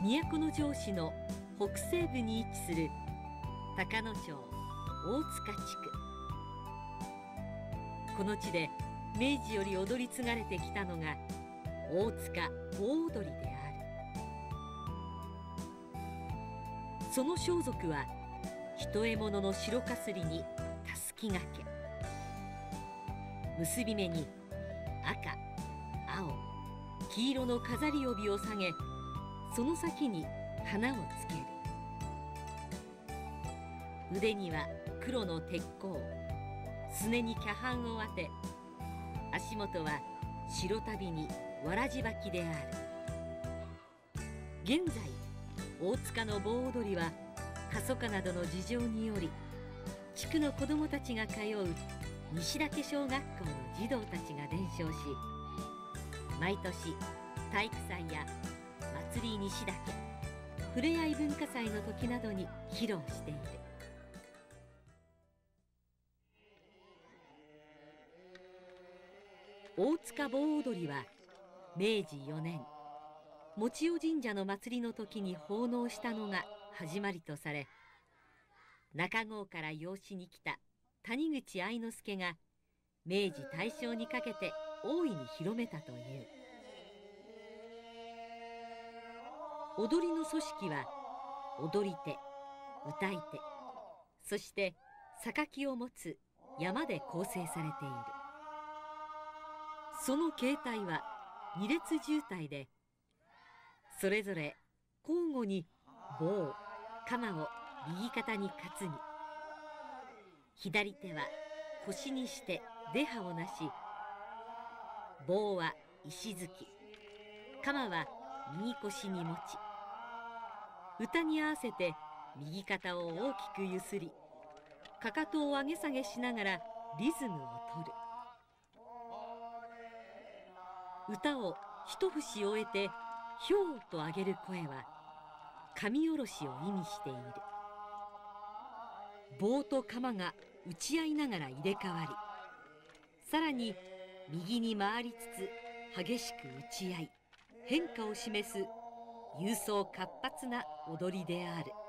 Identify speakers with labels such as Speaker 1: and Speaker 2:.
Speaker 1: 都城市の北西部に位置する高野町大塚地区。この地で明治より踊り継がれてきたのが大塚盆踊りである。その装束は一獲物の白かすりにたすきがけ、結び目に赤、青、黄色の飾り帯を下げ、その先に花をつける。腕には黒の鉄甲、すねに脚絆を当て、足元は白足袋にわらじ履きである。現在大塚の盆踊りは過疎化などの事情により、地区の子どもたちが通う西岳小学校の児童たちが伝承し、毎年体育祭や祭り西岳、ふれあい文化祭の時などに披露している。大塚盆踊りは明治4年、持千代神社の祭りの時に奉納したのが始まりとされ、中郷から養子に来た谷口愛之助が明治大正にかけて大いに広めたという。踊りの組織は踊り手、歌い手、そして榊を持つ山で構成されている。その形態は2列渋滞で、それぞれ交互に棒、鎌を右肩に担ぎ、左手は腰にして出刃をなし、棒は石突き、鎌は右腰に持ち、歌に合わせて右肩を大きくゆすり、かかとを上げ下げしながらリズムを取る。歌を一節終えてひょうと上げる声は神下ろしを意味している。棒と鎌が打ち合いながら入れ替わり、さらに右に回りつつ激しく打ち合い、変化を示す勇壮活発な踊りである。